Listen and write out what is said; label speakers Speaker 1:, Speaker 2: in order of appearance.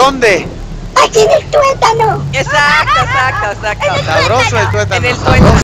Speaker 1: dónde?
Speaker 2: Aquí en el tuétano.
Speaker 3: Exacto.
Speaker 1: Sabroso el tuétano.
Speaker 3: En el
Speaker 1: sabroso.